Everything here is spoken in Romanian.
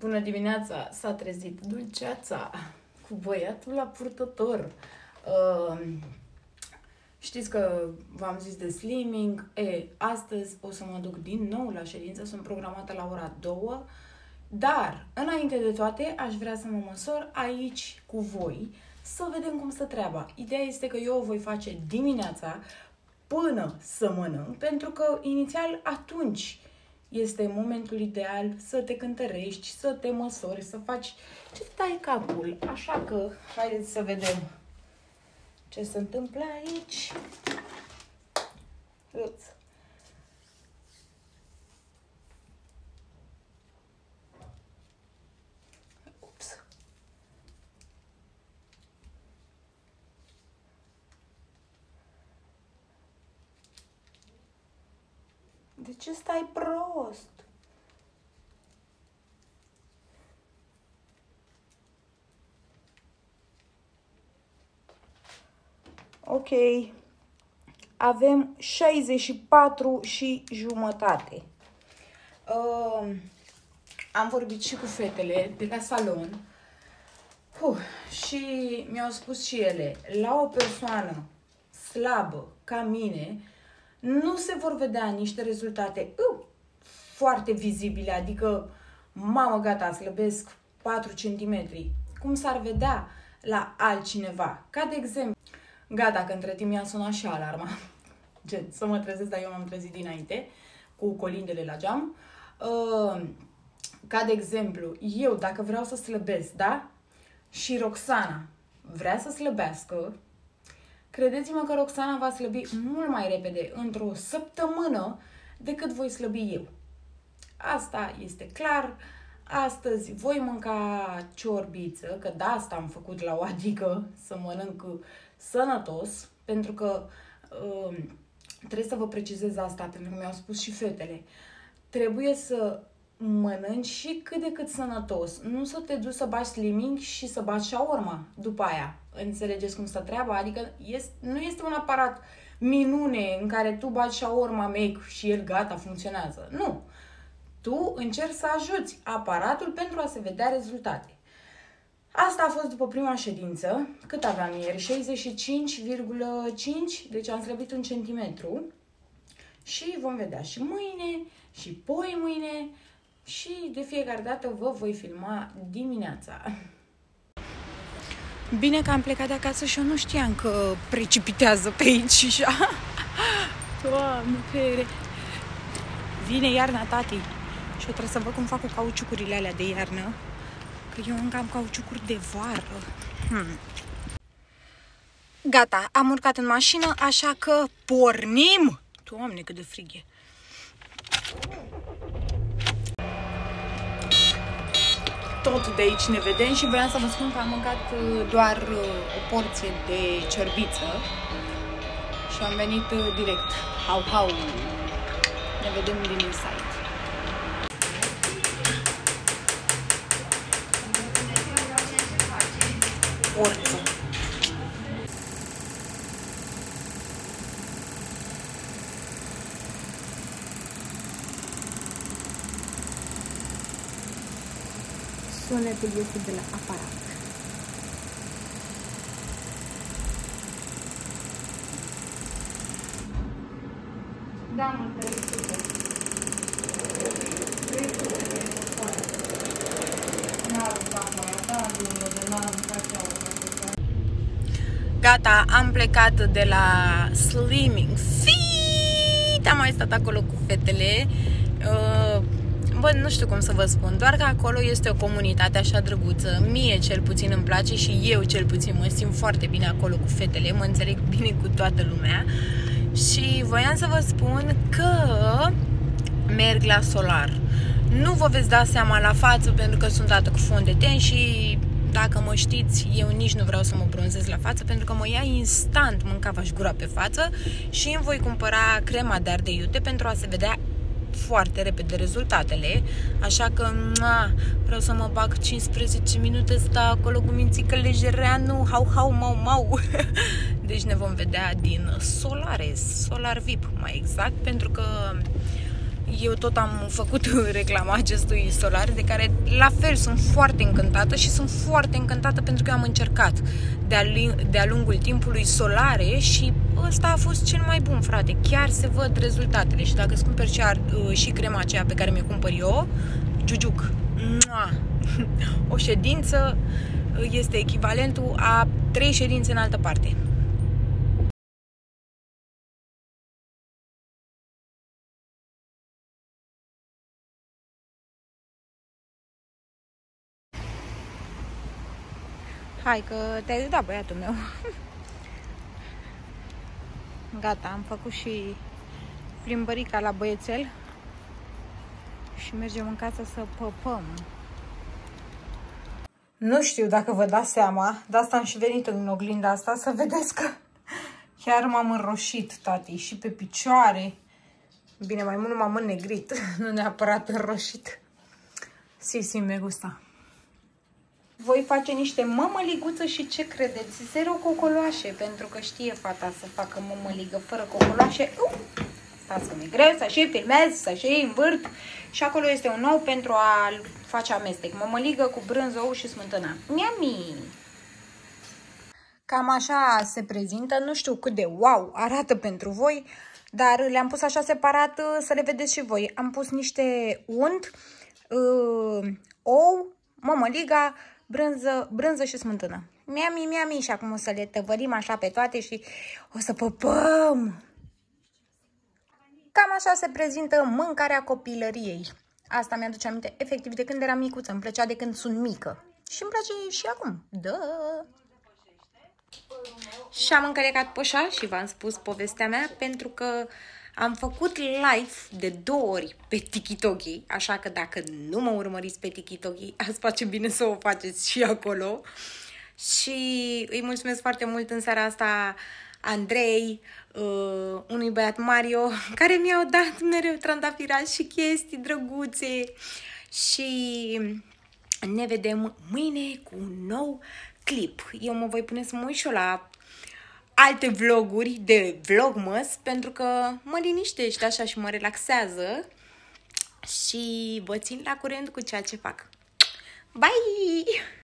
Bună dimineața! S-a trezit dulceața cu băiatul la purtător. Știți că v-am zis de slimming. Astăzi o să mă duc din nou la ședință, sunt programată la ora 2, dar înainte de toate aș vrea să mă măsor aici cu voi să vedem cum stă treaba. Ideea este că eu o voi face dimineața până să mănânc, pentru că inițial atunci este momentul ideal să te cântărești, să te măsori, să faci ce-ți dai capul. Așa că haideți să vedem ce se întâmplă aici. Ups. De ce stai prost? Ok. Avem 64 și jumătate. Am vorbit și cu fetele de la salon și mi-au spus și ele, la o persoană slabă ca mine, nu se vor vedea niște rezultate foarte vizibile, adică, mamă, gata, slăbesc 4 cm, cum s-ar vedea la altcineva. Ca de exemplu, gata, că între timp mi-a sunat și alarma, gen, să mă trezesc, dar eu m-am trezit dinainte, cu colindele la geam. Ca de exemplu, eu, dacă vreau să slăbesc, da? Și Roxana vrea să slăbească, credeți-mă că Roxana va slăbi mult mai repede, într-o săptămână, decât voi slăbi eu. Asta este clar. Astăzi voi mânca ciorbiță, că de asta am făcut la o adică, să mănânc sănătos, pentru că trebuie să vă precizez asta, pentru că mi-au spus și fetele. Trebuie să mănânci și cât de cât sănătos. Nu să te duci să bagi slimming și să bagi shawarma după aia. Înțelegeți cum stă treaba? Adică nu este un aparat minune în care tu bagi shawarma make și el gata, funcționează. Nu. Tu încerci să ajuți aparatul pentru a se vedea rezultate. Asta a fost după prima ședință. Cât aveam ieri? 65,5, deci am slăbit 1 centimetru. Și vom vedea și mâine, și poi mâine, și de fiecare dată vă voi filma dimineața. Bine că am plecat de acasă și eu nu știam că precipitează pe aici așa. Doamne fere! Vine iarna, tati. Și eu trebuie să văd cum fac cu cauciucurile alea de iarnă. Că eu încă am cauciucuri de vară. Gata, am urcat în mașină, așa că pornim! Doamne, cât de frig e! Tot de aici ne vedem și voiam să vă spun că am mâncat doar o porție de ciorbiță și am venit direct. Hau! Ne vedem din inside. Porță. Sunetul este de la aparat. Da, mă, gata, am plecat de la slimming fit. Am mai stat acolo cu fetele. Bă, nu știu cum să vă spun, doar că acolo este o comunitate așa drăguță. Mie cel puțin îmi place și eu cel puțin mă simt foarte bine acolo cu fetele. Mă înțeleg bine cu toată lumea. Și voiam să vă spun că merg la solar. Nu vă veți da seama la față pentru că sunt dată cu fond de ten și dacă mă știți, eu nici nu vreau să mă bronzez la față pentru că mă ia instant mâncava-și gura pe față și îmi voi cumpăra crema de ardei iute pentru a se vedea foarte repede rezultatele, așa că vreau să mă bag 15 minute, stau acolo cu mințică lejereanu, mau. Deci ne vom vedea din Solar VIP, mai exact, pentru că Eu tot am făcut reclama acestui solar, de care la fel sunt foarte încântată și sunt foarte încântată pentru că eu am încercat de-a lungul timpului solare și ăsta a fost cel mai bun, frate. Chiar se văd rezultatele și dacă îți cumperi și crema aceea pe care mi-o cumpăr eu, giugiuc. O ședință este echivalentul a 3 ședințe în altă parte. Hai că te-ai uitat, băiatul meu. Gata, am făcut și plimbărica la băiețel și mergem în casă să păpăm. Nu știu dacă vă dați seama, de asta am și venit în oglinda asta, să vedeți că chiar m-am înroșit, tati, și pe picioare. Bine, mai mult m-am înnegrit, nu neapărat înroșit. Si, me gusta. Voi face niște mămăliguță și ce credeți? 0 cocoloașe, pentru că știe fata să facă mămăligă fără cocoloașe. Stați că mi-e greu să și filmez, să și învârt. Și acolo este un ou pentru a face amestec. Mămăligă cu brânză, ou și smântână. Miami! Cam așa se prezintă. Nu știu cât de wow arată pentru voi, dar le-am pus așa separat să le vedeți și voi. Am pus niște unt, ou, mămăliga, brânză și smântână. Miami! Și acum o să le tăvărim așa pe toate și o să păpăm! Cam așa se prezintă mâncarea copilăriei. Asta mi-aduce aminte efectiv de când eram micuță. Îmi plăcea de când sunt mică. Și îmi place și acum. Da. Și am încălecat poșa și v-am spus povestea mea pentru că am făcut live de 2 ori pe TikTok. Așa că dacă nu mă urmăriți pe TikTok, ați face bine să o faceți și acolo. Și îi mulțumesc foarte mult în seara asta Andrei, unui băiat Mario, care mi-au dat mereu trandafirați și chestii drăguțe. Și ne vedem mâine cu un nou clip. Eu mă voi pune să mă uit și eu la alte vloguri de Vlogmas, pentru că mă liniștește așa și mă relaxează și vă țin la curent cu ceea ce fac. Bye!